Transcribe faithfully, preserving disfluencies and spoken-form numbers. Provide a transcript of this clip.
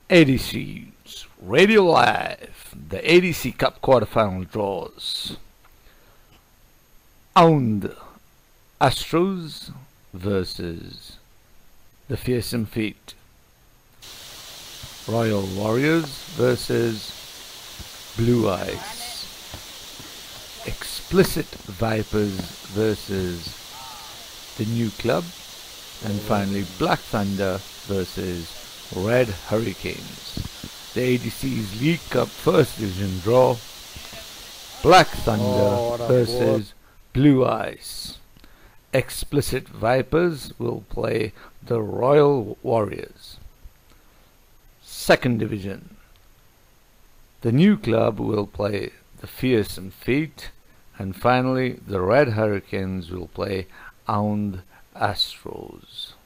A D Cs Radio Live, the A D C Cup quarterfinal draws. Owned Astros versus the Fearsome Feet. Royal Warriors versus Blue Eyes. Explicit Vipers versus the New Club. And finally Black Thunder versus Red Hurricanes. The A D C's League Cup First Division draw. Black Thunder Oh, versus Blue Eyes. Explicit Vipers will play the Royal Warriors. Second Division. The New Club will play the Fearsome Feet. And finally the Red Hurricanes will play Owned Astros.